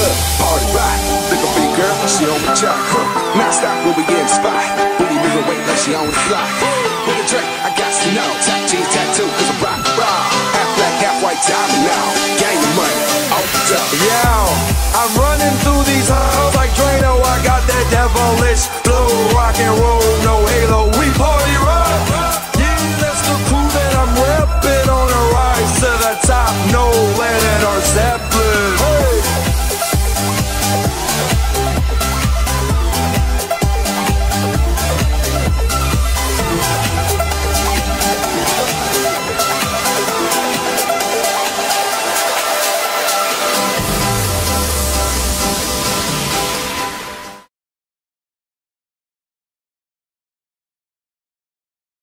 club, party rock. Look a big girl, she on the jock. Now stop when we in the spot. Booty moving weight like she on the fly. With a drink, I got to know. Tap jeans tattoo, cause I'm rock, raw. Half black, half white, diamond now. Gang